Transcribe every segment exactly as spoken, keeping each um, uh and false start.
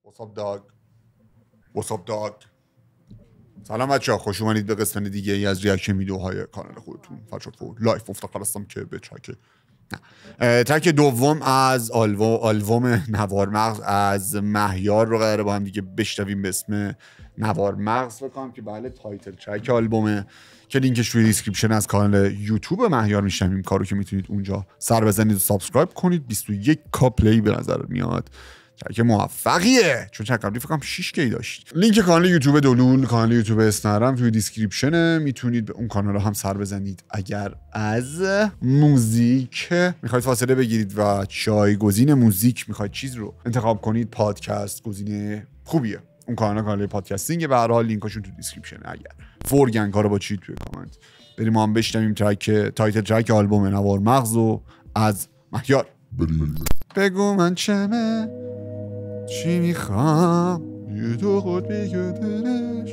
What's up dog What's up dog سلام بچه‌ها، خوش اومدید به قسمت دیگه ای از ریاکشن ویدیوهای کانال خودتون. فرشاد فور لایف افتخار هستم که به ترک نه ترک دوم از آلبوم آلبوم نوار مغز از مهیار رو قراره با هم دیگه بشنویم به اسم نوار مغز. فکر کنم که بله تایتل ترک آلبومه که لینکش روی دیسکریپشن از کانال یوتیوب مهیار میشنویم. کارو که میتونید اونجا سر بزنید و سابسکرایب کنید. بیست و یک کا پلی به نظر میاد که موفقیه، چون چند قبلی فکرم شش کی داشت. لینک کانال یوتیوب دولول، کانال یوتیوب اسنرم توی دیسکریپشنه، میتونید به اون کانال هم سر بزنید. اگر از موزیک میخواید فاصله بگیرید و جایگزین موزیک میخواید چیز رو انتخاب کنید، پادکست گزینه خوبیه. اون کانال کانال پادکستینگ، به هر حال لینکاشون تو دیسکریپشنه. اگر فورگن کارو با چی توی کامنت بریم ما هم بشنویم ترک تایتل ترک آلبوم نوار مغز رو از مهیار. بگو من چمه چی میخوام یه تو خود بگو دلش.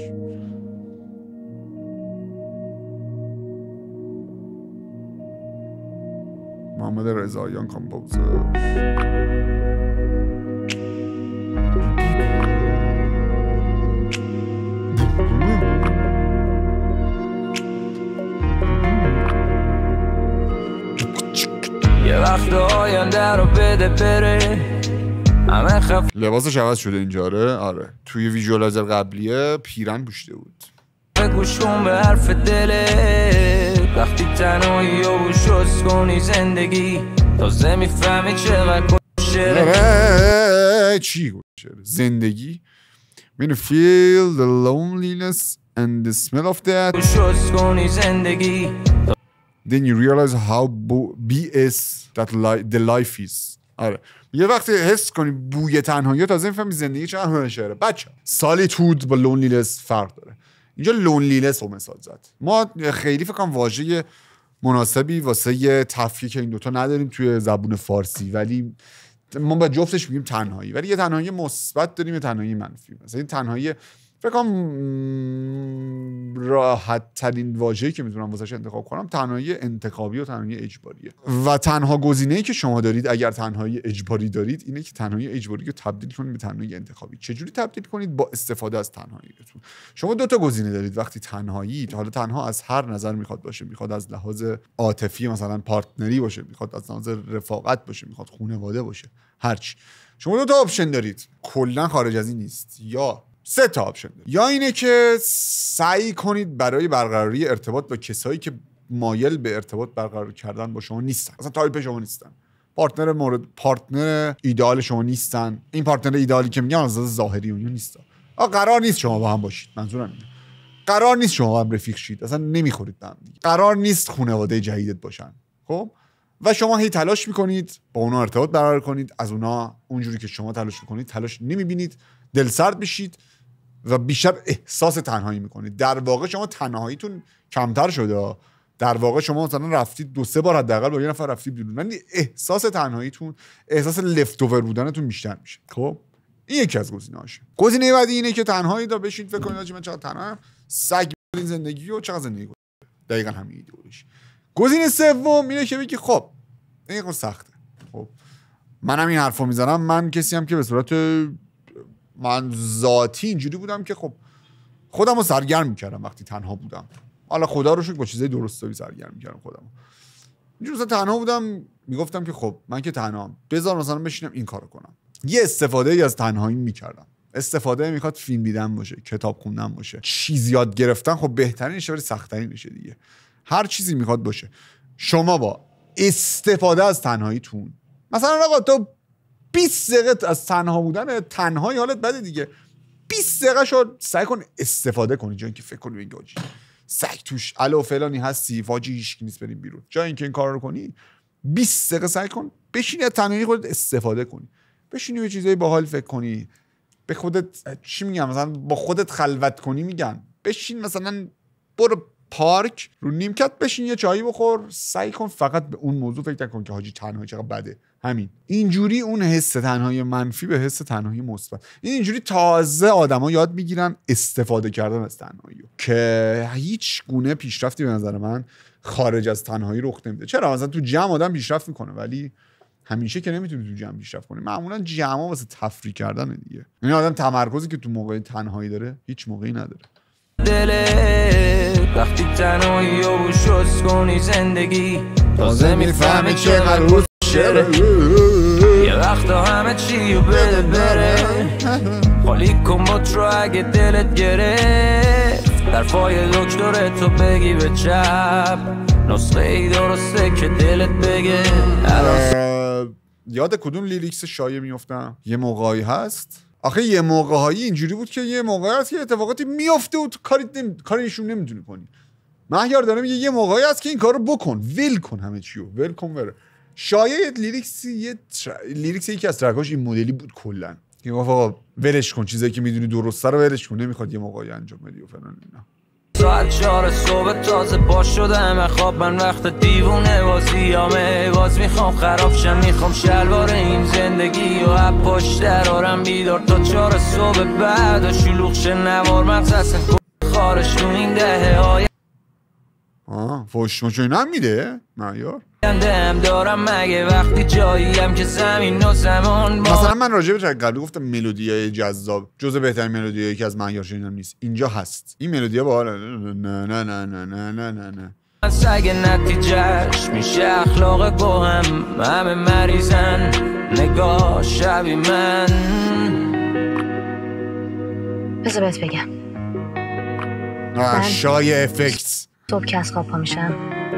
محمد رضاییان کامپوزر. یه وقت آینده رو بده بره. لباسش عوض شده اینجاره. آره توی ویژوالایزر قبلیه پیرن پوشیده بود. گوش کن به حرف دله وقتی تنهایی و شست کنی زندگی تازه میفهمی چقدر کشه. چی گوشه زندگی When you feel the loneliness and the smell of that شست کنی زندگی then you realize how بی اس that the life is. آره یه وقتی حس کنی بوی تنهایی تازه میفهمی زندگی چقدر هنشره. بچه سالیتود با لونلینس فرق داره. اینجا لونلینس رو مثال زد. ما خیلی فکر کنم واژه مناسبی واسه تفکیک این دوتا نداریم توی زبون فارسی، ولی ما با جفتش میگیم تنهایی، ولی یه تنهایی مثبت داریم یه تنهایی منفی. مثلا این تنهایی فکر کنم راحت ترین واژه‌ای که میتونم واسش انتخاب کنم تنهایی انتخابی و تنهایی اجباریه. و تنها گزینه‌ای که شما دارید اگر تنهایی اجباری دارید اینه که تنهایی اجباری رو تبدیل کنید به تنهایی انتخابی. چجوری تبدیل کنید؟ با استفاده از تنهاییتون. شما دو تا گزینه دارید وقتی تنهایید. حالا تنها از هر نظر میخواد باشه، میخواد از لحاظ عاطفی مثلا پارتنری باشه، میخواد از لحاظ رفاقت باشه، میخواد خانواده باشه، هرچی. شما دو تا آپشن دارید، کلا خارج از این نیست. یا سه تا آپشن دارید. یا اینه که سعی کنید برای برقراری ارتباط با کسایی که مایل به ارتباط برقرار کردن با شما نیستن، مثلا تایپ شما نیستن، پارتنر مورد پارتنر ایدئال شما نیستن. این پارتنر ایدئالی که میگم از ظاهری اون نیست. آ قرار نیست شما با هم باشید، منظورم اینه. قرار نیست شما با هم رفیق شید، اصلا نمیخورید به هم دیگه. قرار نیست خانواده جدیدت باشن. خب و شما هی تلاش میکنید با اونا ارتباط برقرار کنید، از اونا اونجوری که شما تلاش میکنید تلاش نمیبینید، دلسرد میشید و بیشتر احساس تنهایی میکنید. در واقع شما تنهاییتون کمتر شده، در واقع شما مثلا رفتید دو سه بار حداقل با یه نفر رفتید بیرون، ولی احساس تنهاییتون، احساس لفت اوور بودنتون بیشتر میشه. خب این یکی از گزینه‌هاشه. گزینه بعدی اینه که تنهایی دا بشید فکر کنید من چقدر تنهام، سگ این زندگی و چقدر زندگی کنید. دقیقاً همین ایدئولش. گزینه سوم اینه که بگی خب این خیلی سخته. خب منم این حرفو میزنم، من کسی هم که به صورت من ذاتی اینجوری بودم که خب خودم رو سرگرم میکردم وقتی تنها بودم. حالا خدا رو شکر با چیزای درستابی سرگرم میکردم خودم. اینجوری مثلا تنها بودم میگفتم که خب من که تنهام، بذار مثلا بشینم این کارو کنم. یه استفاده ای از تنهایی میکردم. استفاده میخواد فیلم دیدن باشه، کتاب خوندن باشه، چیز یاد گرفتن. خب بهترینشه ولی سخت‌ترینشه دیگه. هر چیزی میخواد باشه. شما با استفاده از تنهاییتون مثلا آقا تو بیست دقیقه از تنها بودن تنهایی حالت بده دیگه، بیست دقیقه شو سعی کن استفاده کنی، جای اینکه فکر کنی بگی سگ توش الو فلانی هستی واجی هیچ کی نیست بریم بیرون، جای اینکه این کارا رو کنی بیست دقیقه سعی کن بشینی از تنهایی خودت استفاده کنی، بشینی به چیزای باحال فکر کنی، به خودت چی میگم مثلا با خودت خلوت کنی. میگن بشین مثلا برو پارک رو نیمکت بشین یه چایی بخور، سعی کن فقط به اون موضوع فکر نکن که حاجی تنهایی چقدر بده. همین اینجوری اون حس تنهایی منفی به حس تنهایی مثبت، این اینجوری تازه آدما یاد میگیرن استفاده کردن از تنهایی که هیچ گونه پیشرفتی به نظر من خارج از تنهایی رخ نمیده. چرا مثلا تو جمع آدم پیشرفت میکنه ولی همیشه که نمیتونی تو جمع پیشرفت کنی. معمولا جمع واسه تفریح کردن دیگه. این آدم تمرکزی که تو موقع تنهایی داره هیچ موقعی نداره. دلت وقتی تنهایی و شست کنی زندگی تازه میفهمی چقدر روز شره یه وقتا همه چی رو بده بره خالی کن بات رو اگه دلت گرفت در پای دکتر تو بگی به چپ نسخه ای درسته که دلت بگه. یاد کدوم لیریکس شایع میفتم؟ یه موقعی هست آخه یه موقعهایی اینجوری بود که یه موقعی هست که اتفاقاتی میفته و تو کاری نمی... کاریشون نمیتونی کنی. مهیار داره میگه یه موقعی هست که این کارو بکن، ول کن همه چیو، ول کن بره. شایع لیریکس یه تر... لیریکس یکی از ترکاش این مدلی بود کلا. که آقا ولش کن، چیزایی که میدونی درسته رو ولش کن، نمیخواد یه موقعی انجام بدی و فلان اینا. ساعت چهار صبح تازه باش شدم خواب من وقت دیوونه بازیامه باز میخوام خراب شم میخوام شلوار این زندگی و اب پشت درارم بیدار تا چهار صبح بعد و شلوغ شه نوار مغز اصلا خارش تو این دهه های آه فوشمشو اینا هم میده مهیار هم دارم مگه وقتی جاییم که زمین و زمان با مثلا من راجع به ترک قبلی گفتم ملودیای جذاب جزء بهترین ملودیایی که از مهیار شنیدم نیست. اینجا هست این ملودیا باحال. نه نه نه نه نه نه نه نه من سگ نتیجهش میشه اخلاق گوهم همه مریضن نگاه شبی من. بذار بهت بگم شایع افکت صبح که از خواب پا میشم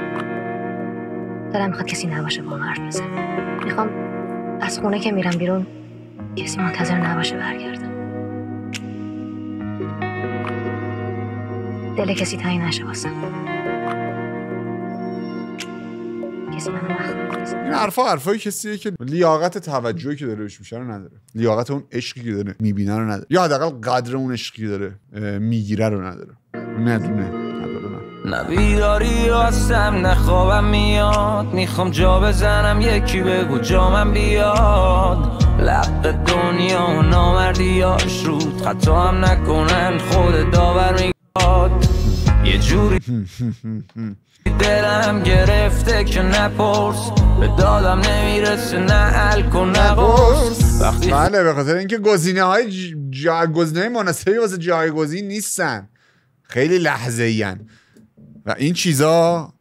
دلم میخواد کسی نباشه با حرف بزنم. میخوام از خونه که میرم بیرون کسی منتظر نباشه برگردم. دل کسی تنگ نشه واسم. کسی منو نخواد. این حرفا حرفای کسیه که لیاقت توجهی که داره بهش میشه رو نداره. لیاقت اون عشقی که داره میبینه رو نداره. یا حداقل قدر اون عشقی داره میگیره رو نداره. ندونه. نه بیداری هستم نه خوابم میاد میخوام جا بزنم یکی بگو جامم بیاد لب دنیا و نامردیاش رود خطا هم نکنن خود داور میگاد یه جوری دلم گرفته که نپرس به دادم نمیرسه نه الکن نه قرص وقتی بله به خاطر اینکه گزینه های جایگزینه های مناسبی واسه جایگزین نیستن، خیلی لحظه این و این چیزا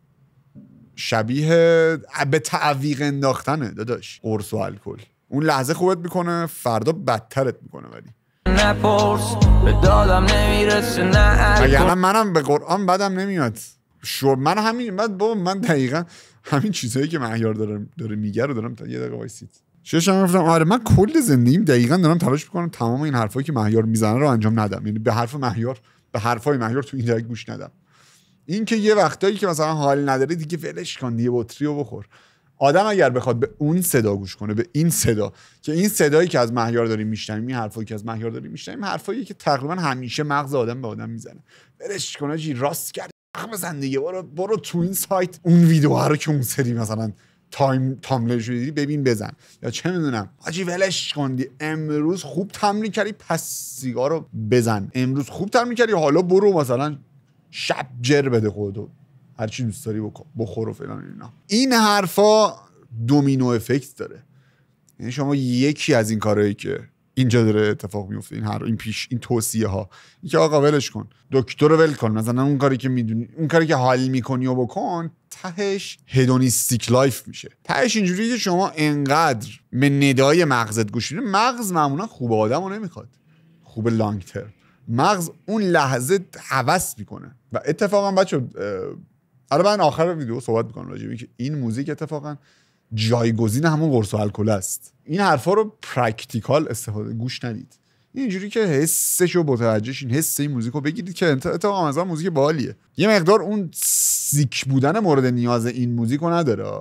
شبیه به تعویق انداختنه داداش. قرص و الکل اون لحظه خوبت میکنه فردا بدترت میکنه. ولی نپرس به دادم نمیرسه نه الکل اگر منم به قرآن بدم نمیاد شو من همین من بابا من دقیقا همین چیزایی که مهیار داره داره میگه رو دارم تا یه دقیقه وایسید ششم گفتم آره من کل زندگیم دقیقاً دارم تلاش میکنم تمام این حرفایی که مهیار میزنه رو انجام ندم. یعنی به حرف مهیار به حرفای مهیار تو این دقیقه گوش ندم. این که یه وقتایی که مثلا حال نداری دیگه ولش کن دیگه بطریو بخور. آدم اگر بخواد به اون صدا گوش کنه به این صدا که این صدایی که از مهیار داریم میشنویم این حرفایی که از مهیار داریم میشنویم حرفایی که تقریبا همیشه مغز آدم به آدم میزنه ولش کن آجی راست کرد بزن دیگه برو برو تو این سایت اون ویدیوها رو که اون سری مثلا تایم تاملر شدی ببین بزن یا چه میدونم آجی ولش کن دی امروز خوب تمرین کردی پس سیگار رو بزن امروز خوب تمرین کردی حالا برو مثلا شب جر بده خودتو هر چی دوست داری بخور و فلان اینا. این حرفا دومینو افکت داره. یعنی شما یکی از این کارهایی که اینجا داره اتفاق میفته این هر این پیش این توصیه ها این که آقا ولش کن دکتر رو ول کن مثلا اون کاری که میدونی اون کاری که حال میکنی و بکن تهش هدونیستیک لایف میشه. تهش اینجوریه که شما انقدر به ندای مغزت گوش میدی. مغز معمولا خوب آدمو نمیخواد خوب لانگ ترم. مغز اون لحظه هوس میکنه و اتفاقا بچه الان من آخر ویدیو صحبت میکنم راجع به اینکه این موزیک اتفاقا جایگزین همون قرص و الکل است. این حرفا رو پرکتیکال استفاده گوش ندید. اینجوری که حسشو متوجه شین حس این موزیکو بگیرید که اتفاقا مثلا موزیک باحالیه. یه مقدار اون سیک بودن مورد نیاز این موزیکو نداره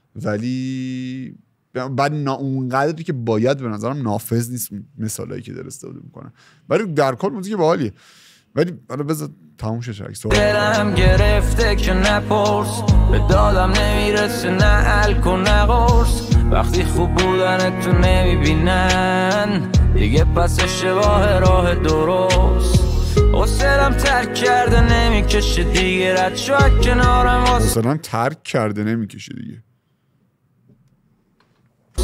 ولی بعد نا اونقدری که باید به نظرم نافذ نیست مثالایی که در استفاده میکنه ولی در کل موزیک باحالیه. ولی حالا بذار تموم شه چرک دلم گرفته که نپرس به دادم نمیرسه نه الکل نه قرص وقتی خوب بودن تو نمیبینن دیگه پس اشتباه راه درست حسلم ترک کرده نمیکشه دیگه رد شو کنارم حسلم ترک کرده نمیکشه دیگه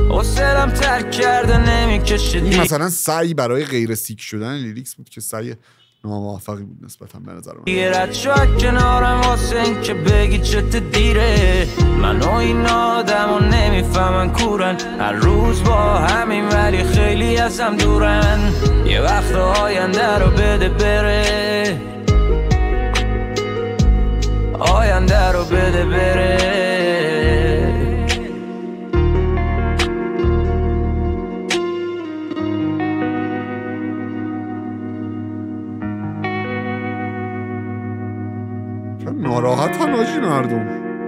حوصله‌ام ترک کرده نمیکشه. این مثلا سعی برای غیر سیک شدن لیریکس بود که سعی ناموفقی بود نسبتا به نظر من. یه رد شد کنارم واسه این که بگی چت دیره. من و این آدم نمیفهمن کورن، هر روز با همین ولی خیلی ازم دورن. یه وقت آینده رو بده بره، آینده رو بده بره. ناراحتن آجی مردم.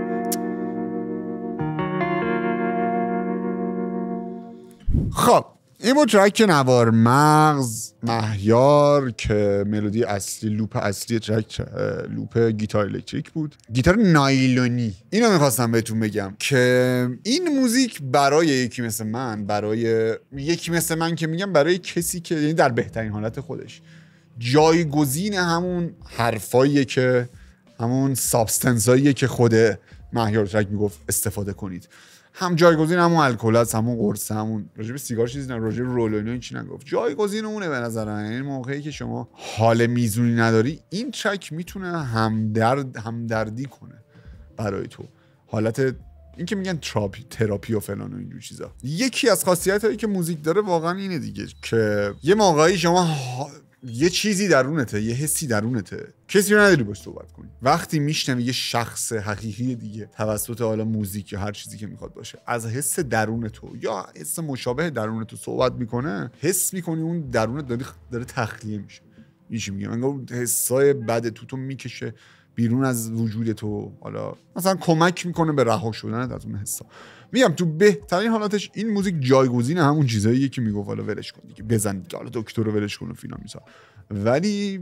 خب این بود ترک نوار مغز مهیار که ملودی اصلی لوپ اصلی ترک لوپ گیتار الکتریک بود، گیتار نایلونی. اینو میخواستم بهتون بگم که این موزیک برای یکی مثل من، برای یکی مثل من که میگم برای کسی که یعنی در بهترین حالت خودش جایگزین همون حرفاییه که همون سابستنساییه که خود مهیار ترک میگفت استفاده کنید، هم جایگزین همون الکل است، همون قرص، همون راجع به سیگار چیزی نه، راجع به رولوینو چیزی نگفت، جایگزین اونه به نظر من. یعنی موقعی که شما حال میزونی نداری این ترک میتونه همدرد همدردی کنه برای تو. حالت این که میگن تراپی تراپی و فلان و اینجور چیزا. یکی از خاصیتایی که موزیک داره واقعا اینه دیگه که یه موقعی شما ها... یه چیزی درونته، یه حسی درونته، کسی رو نداری باش صحبت کنی. وقتی میشنوی یه شخص حقیقی دیگه توسط حالا موزیک یا هر چیزی که میخواد باشه از حس درون تو یا حس مشابه درون تو صحبت میکنه، حس میکنی اون درونت داره داره تخلیه میشه. میشه میگم انگار حسای بد تو تو میکشه بیرون از وجود تو، حالا مثلا کمک میکنه به رها شدن از اون حسا. میگم تو بهترین حالاتش این موزیک جایگزین همون چیزاییه که میگفت حالا ولش کن دیگه، بزن دیگه، حالا دکتر رو ولش کن و فینا میسا. ولی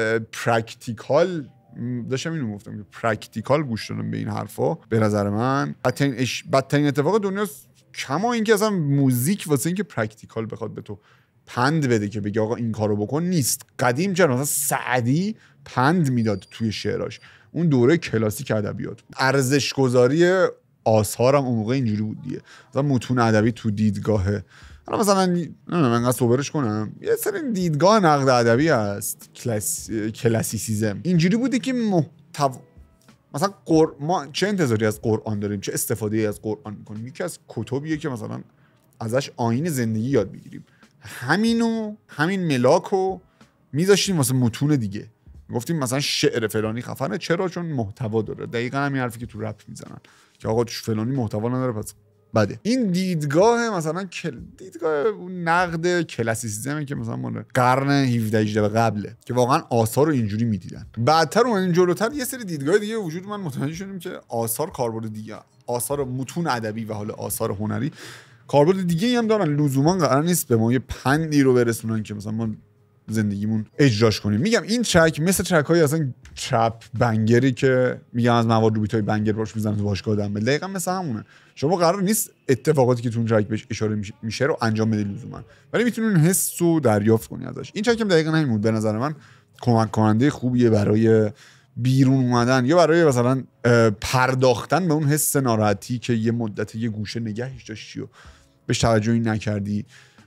پرکتیکال داشتم اینو گفتم که پرکتیکال گوش دادن به این حرفا به نظر من بدترین اش... بدترین اتفاق دنیاست. کما اینکه اصلا موزیک واسه اینکه پرکتیکال بخواد به تو پند بده که بگی آقا این کارو بکن نیست. قدیم چرا مثلا سعدی پند میداد توی شعراش، اون دوره کلاسیک ادبیات بود. ارزش گذاری آثارم اون موقع اینجوری بود دیگه. مثلا متون ادبی تو دیدگاه، حالا مثلا نه انقدر صبرش کنم، یه سری دیدگاه نقد ادبی هست، کلاس... کلاسیسیزم اینجوری بوده که محتوا مثلا قر... ما چه انتظاری از قرآن داریم، چه استفاده ای از قرآن میکنیم؟ یکی از کتابیه که مثلا ازش آیین زندگی یاد میگیریم، همینو همین ملاکو میذاشتیم واسه متون دیگه، گفتیم مثلا شعر فلانی خفنه. چرا؟ چون محتوا داره. دقیقاً همین حرفی که تو رپ میزنن که آقا فلانی محتوا نداره پس بده. این دیدگاه مثلا کل... دیدگاه اون نقد کلاسیسیسمه که مثلا مال قرن هفدهم هجدهم قبله که واقعا آثار رو اینجوری میدیدن. بعدتر اومدیم جلوتر یه سری دیدگاه دیگه وجود من متوجه شدیم که آثار کاربرد دیگه، آثار متون ادبی و حالا آثار هنری کاربرد دیگه هم دارن. لزوما قرار نیست به ما یه پندی رو برسونن که مثلا ما زندگیمون اجراش کنیم. میگم این ترک مثل ترک های اصلا ترپ بنگری که میگم از مواد روبیت های بنگر باش میزنن تو باشگاه دنبل، دقیقاً مثل همونه. شما قرار نیست اتفاقاتی که تو اون ترک بهش اشاره میشه رو انجام بدید لزوما، ولی میتونین حس رو دریافت کنی ازش. این ترک هم دقیقاً همین بود به نظر من. کمک کننده خوبیه برای بیرون اومدن یا برای مثلا پرداختن به اون حس ناراحتی که یه مدت یه گوشه نگهش داشتی و بهش توجهی نکردی.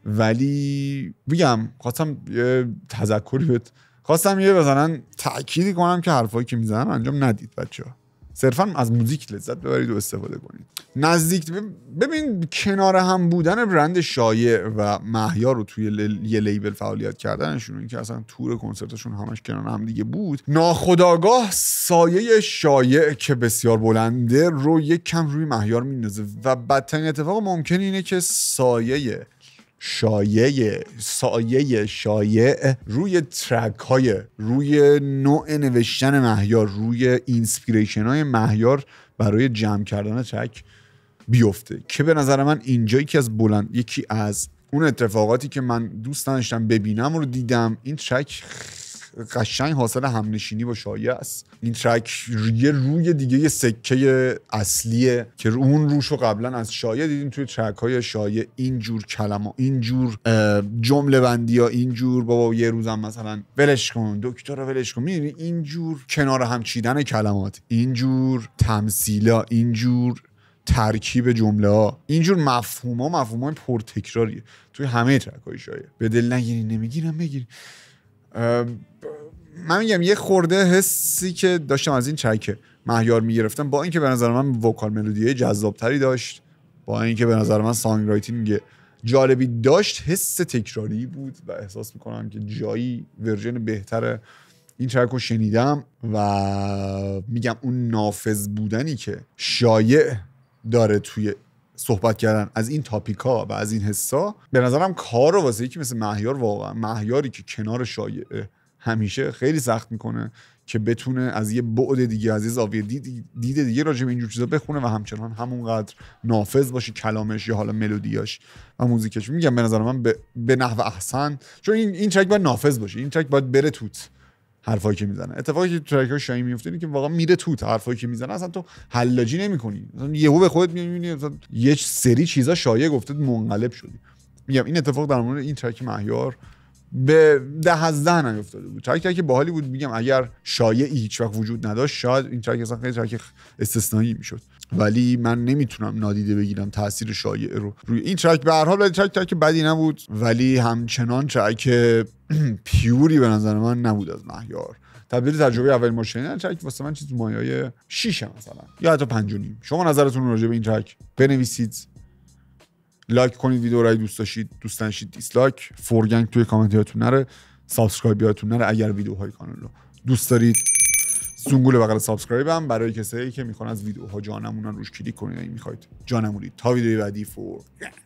ولی بگم خواستم یه تذکری بهت خواستم یه مثلا تأکیدی کنم که حرفایی که میزنم انجام ندید بچه‌ها، صرفا از موزیک لذت ببرید و استفاده کنید. نزدیک ببین کنار هم بودن برند شایع و مهیار رو توی ل... یه لیبل فعالیت کردنشون، این که اصلا تور کنسرتشون همش کنار هم دیگه بود، ناخودآگاه سایه شایع که بسیار بلنده رو یک کم روی مهیار میندازه و بدترین اتفاق ممکن اینه که سایه شایع سایه شایع روی ترک های، روی نوع نوشتن مهیار، روی اینسپیریشن های مهیار برای جمع کردن ترک بیفته که به نظر من اینجا یکی از بلند یکی از اون اتفاقاتی که من دوست داشتم ببینم رو دیدم. این ترک قشنگ حاصل همنشینی با شایع است. این ترک یه روی دیگه یه سکه اصلیه که اون روش رو قبلا از شایع دیدیم توی ترک های شایع. اینجور کلمه، اینجور جمله بندی ها، اینجور بابا یه روزم مثلا ولش کن دکتر رو ولش کن، میدونی اینجور کنار هم چیدن کلمات، اینجور تمثیلا، اینجور ترکیب جمله ها، اینجور مفهوم ها مفهوم های پرتکراریه توی همه ترک های شایع. به دل نگیری نمیگیرم بگیری. من میگم یه خورده حسی که داشتم از این ترک مهیار میگرفتم، با اینکه به نظر من وکال ملودی جذابتری داشت، با اینکه به نظر من سانگ رایتینگ جالبی داشت، حس تکراری بود و احساس میکنم که جایی ورژن بهتر این ترک رو شنیدم و میگم اون نافذ بودنی که شایع داره توی صحبت کردن از این تاپیکا و از این حسا، به نظرم کار رو واسه یکی مثل مهیار، واقعا مهیاری که کنار شایع همیشه خیلی سخت میکنه که بتونه از یه بعد دیگه، از یه زاویه دید, دید دیگه راجع به اینجور چیزا بخونه و همچنان همونقدر نافذ باشه کلامش یا حالا ملودیاش و موزیکش. میگم به نظر من به, به نحو احسن، چون این این ترک باید نافذ باشه، این ترک باید بره توت حرفایی که میزنه. اتفاقی که ترک های شایع میفته اینه که واقعا میره توت، حرفایی که میزنه اصلا تو حلاجی نمیکنی، مثلا یهو به خودت میبینی مثلا یه سری چیزا شایع گفته منقلب شدی. میگم این اتفاق در مورد این ترک مهیار به ده از ده نیفتاده بود. ترک ترک باحالی بود. میگم اگر شایعی هیچ وقت وجود نداشت شاید این ترک اصلا خیلی ترک استثنایی میشد، ولی من نمیتونم نادیده بگیرم تاثیر شایع رو روی این ترک. به هر حال ولی ترک ترک بدی نبود، ولی همچنان ترک پیوری به نظر من نبود از مهیار. تبدیل تجربه اول ما شنیدن ترک واسه من چیز مایه‌ای شش مثلا یا حتی پنج و نیم. شما نظرتون راجع به این ترک بنویسید، لایک کنید ویدیو رو، دوست داشتید دوست داشتید دیسلایک، فورگنگ توی کامنت یادتون نره، سابسکرایب یادتون نره اگر ویدیوهای کانال رو دوست دارید. زنگوله بغل سابسکرایب هم برای کسایی که میخوان از ویدیوها جا نمونن روش کلیک کنید. اگه میخواید جا نمونید. تا ویدیوی بعدی فور